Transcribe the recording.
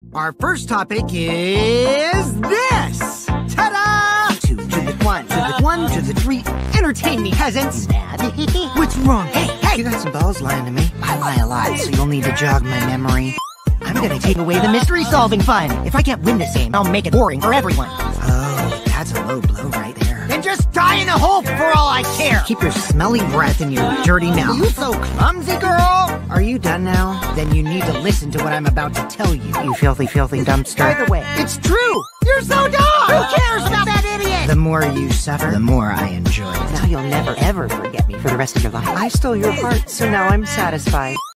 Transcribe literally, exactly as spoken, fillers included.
Our first topic is this. Ta-da! Two to the one, to the one, to the three. Entertain me, peasants. Mad? What's wrong? Hey, hey! You got some balls lying to me. I lie a lot, so you'll need to jog my memory. I'm gonna take away the mystery-solving fun. If I can't win this game, I'll make it boring for everyone. Oh, that's a low blow right there. Then just die in a hole for all I care. Keep your smelly breath in your dirty mouth. You so clumsy, girl. Are you done now? Then you need to listen to what I'm about to tell you, you filthy, filthy dumpster. By the way, it's true. You're so dumb. Who cares about that idiot? The more you suffer, the more I enjoy it. Now you'll never, ever forget me for the rest of your life. I stole your heart, so now I'm satisfied.